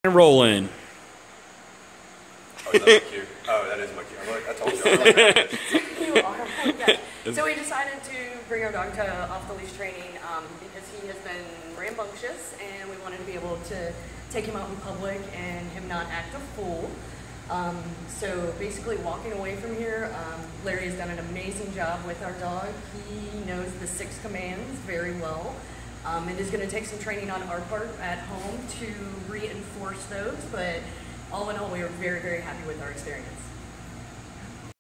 Rolling. Oh, is that my cue? Oh, that is my cue. I told you. You are. Yeah. So we decided to bring our dog to off-the-leash training because he has been rambunctious, and we wanted to be able to take him out in public and him not act a fool. So basically walking away from here, Larry has done an amazing job with our dog. He knows the 6 commands very well. It is going to take some training on our part at home to reinforce those, but all in all, we are very, very happy with our experience.